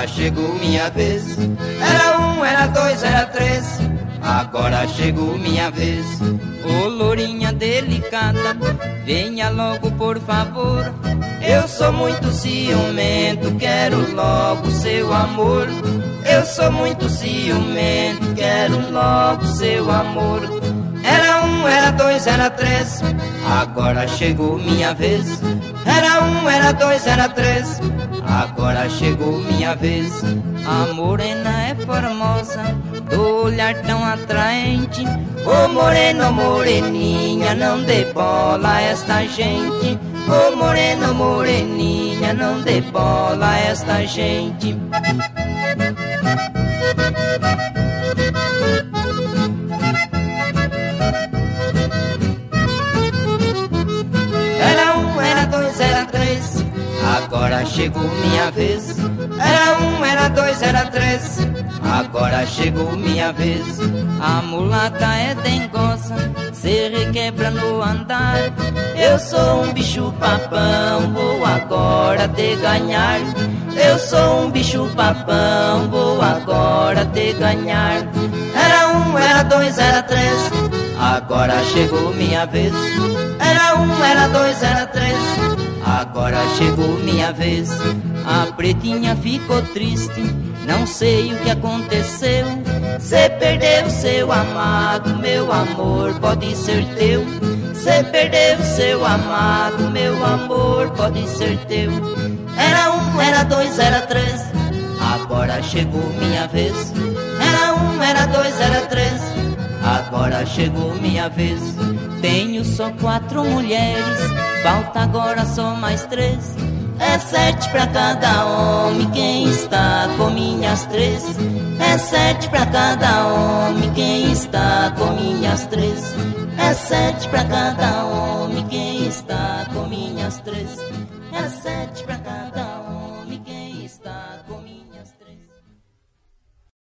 agora chegou minha vez. Era um, era dois, era três, agora chegou minha vez. Ô lourinha delicada, venha logo por favor. Eu sou muito ciumento, quero logo seu amor. Eu sou muito ciumento, quero logo seu amor. Era um, era dois, era três, agora chegou minha vez. Era um, era dois, era três, agora chegou minha vez. A morena é formosa, do olhar tão atraente. Ô moreno, moreninha, não dê bola a esta gente. Ô moreno, moreninha, não dê bola a esta gente. Era um, era dois, era três, agora chegou minha vez. Era um, era dois, era três, agora chegou minha vez. A mulata é dengosa, se requebra no andar. Eu sou um bicho papão, vou agora te ganhar. Eu sou um bicho papão, vou agora te ganhar. Era um, era dois, era três, agora chegou minha vez. Era um, era dois, era três, agora chegou minha vez. A pretinha ficou triste, não sei o que aconteceu. Cê perdeu seu amado, meu amor pode ser teu. Cê perdeu seu amado, meu amor pode ser teu. Era um, era dois, era três, agora chegou minha vez. Era um, era dois, era três, agora chegou minha vez. Tenho só 4 mulheres, falta agora só mais 3. É 7 pra cada homem, quem está com minhas 3. É 7 pra cada homem, quem está com minhas 3. É 7 pra cada homem, quem está com minhas 3. É 7 pra